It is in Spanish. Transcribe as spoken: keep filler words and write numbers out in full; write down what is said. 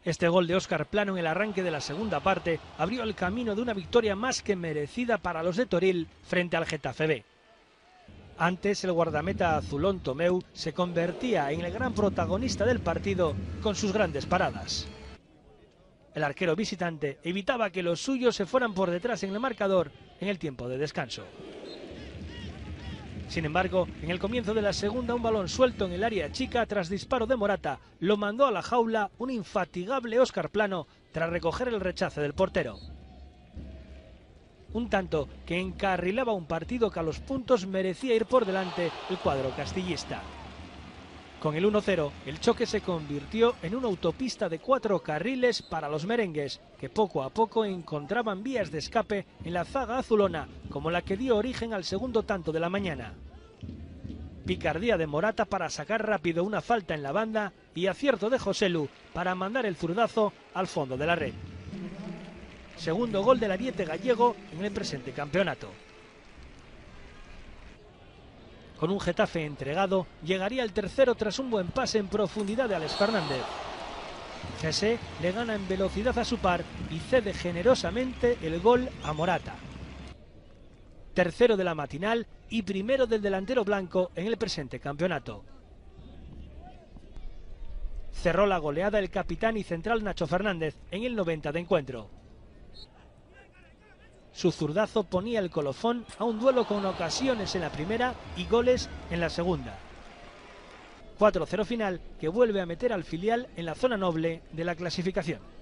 Este gol de Óscar Plano en el arranque de la segunda parte abrió el camino de una victoria más que merecida para los de Toril frente al Getafe B. Antes, el guardameta azulón Tomeu se convertía en el gran protagonista del partido con sus grandes paradas. El arquero visitante evitaba que los suyos se fueran por detrás en el marcador en el tiempo de descanso. Sin embargo, en el comienzo de la segunda, un balón suelto en el área chica tras disparo de Morata lo mandó a la jaula un infatigable Óscar Plano tras recoger el rechace del portero. Un tanto que encarrilaba un partido que a los puntos merecía ir por delante el cuadro castillista. Con el uno cero, el choque se convirtió en una autopista de cuatro carriles para los merengues, que poco a poco encontraban vías de escape en la zaga azulona, como la que dio origen al segundo tanto de la mañana. Picardía de Morata para sacar rápido una falta en la banda y acierto de Joselu para mandar el zurdazo al fondo de la red. Segundo gol del ariete gallego en el presente campeonato. Con un Getafe entregado, llegaría el tercero tras un buen pase en profundidad de Alex Fernández. Jesse le gana en velocidad a su par y cede generosamente el gol a Morata. Tercero de la matinal y primero del delantero blanco en el presente campeonato. Cerró la goleada el capitán y central Nacho Fernández en el noventa de encuentro. Su zurdazo ponía el colofón a un duelo con ocasiones en la primera y goles en la segunda. cuatro cero final que vuelve a meter al filial en la zona noble de la clasificación.